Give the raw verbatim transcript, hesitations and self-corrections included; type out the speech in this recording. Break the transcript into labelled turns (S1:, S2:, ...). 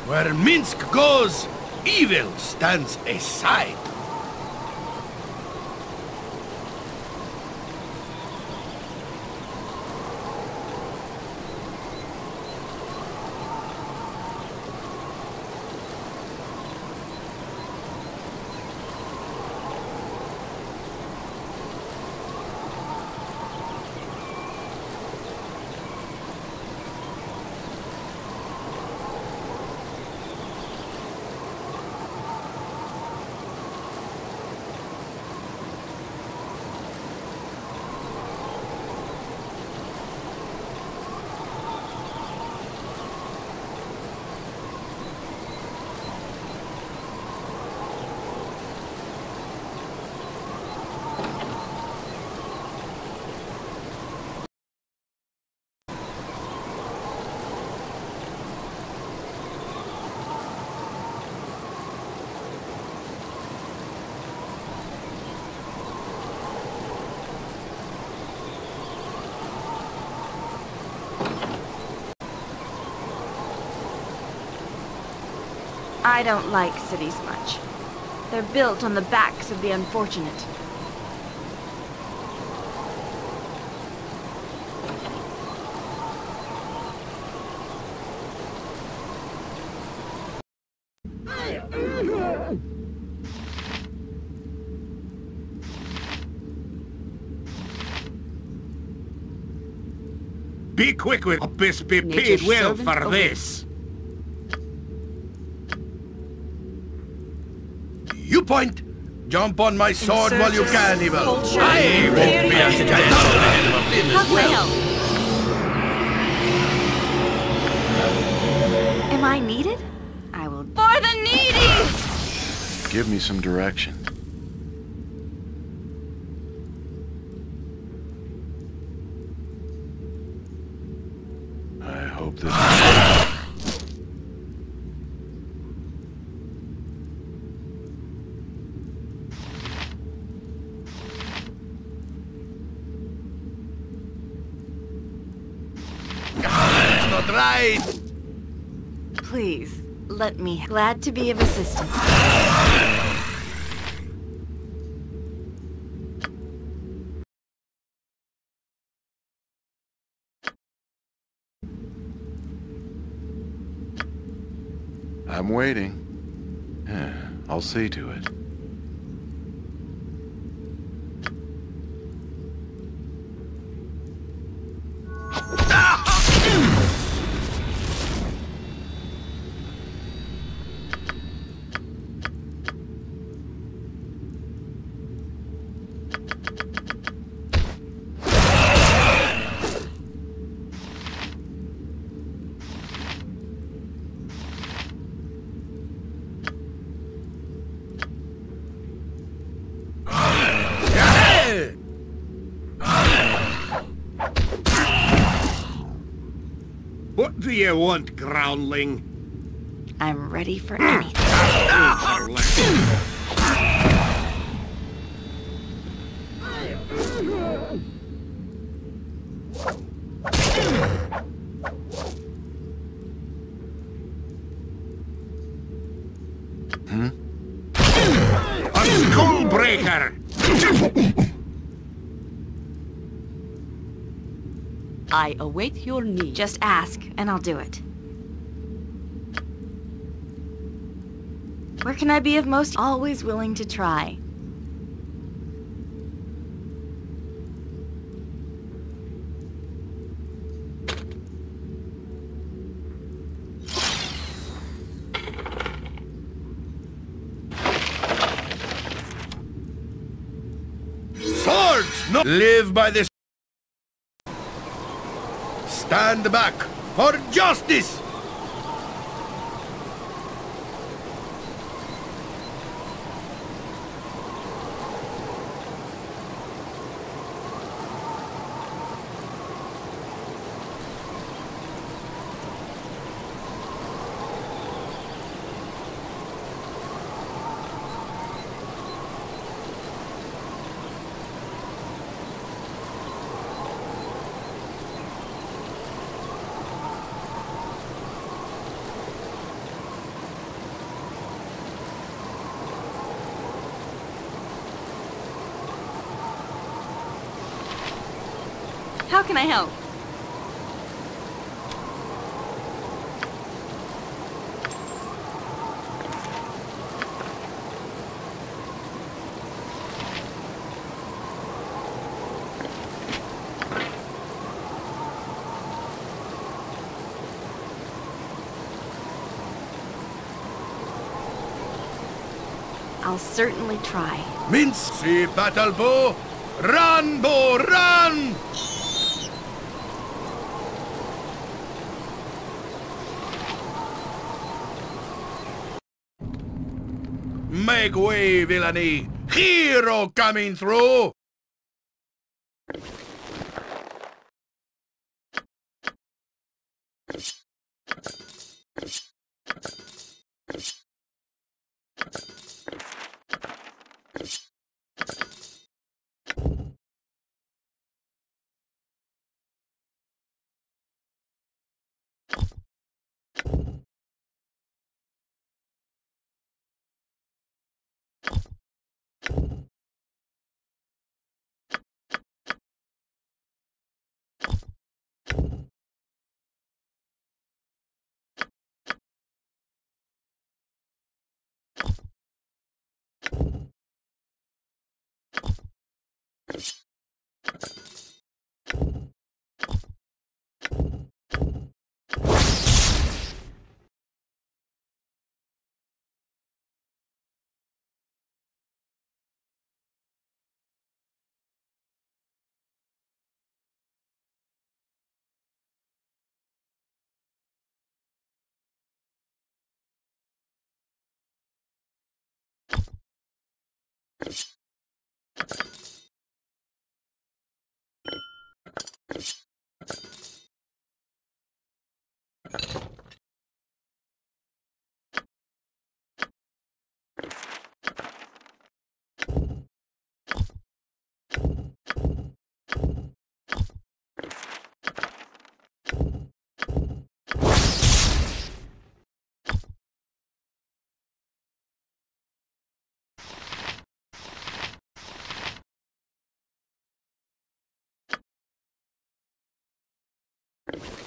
S1: Where Minsk goes, evil stands aside.
S2: I don't like cities much. They're built on the backs of the unfortunate.
S3: Be quick with this, be paid
S2: Nature's
S3: well
S2: servant
S3: for
S2: awaits.
S3: this.
S1: You point! Jump on my sword while you can, evil!
S2: Culture.
S1: I won't be as gentle
S2: How
S1: as
S2: can I
S1: well!
S2: help? Am I needed? I will... For the needy!
S4: Give me some direction. I hope this...
S1: That's not right!
S2: Please, let me... Glad to be of assistance.
S4: I'm waiting. Yeah, I'll see to it.
S3: What do you want, groundling?
S2: I'm ready for anything.
S4: Hmm?
S3: A skull breaker!
S2: I await your need. Just ask, and I'll do it. Where can I be of most? Always willing to try.
S1: Swords! No! Live by this! Stand back for justice!
S2: How can I help? I'll certainly try.
S1: Mince, see battle bow. Run, bow, run! Make way, villainy! Hero coming through!
S2: You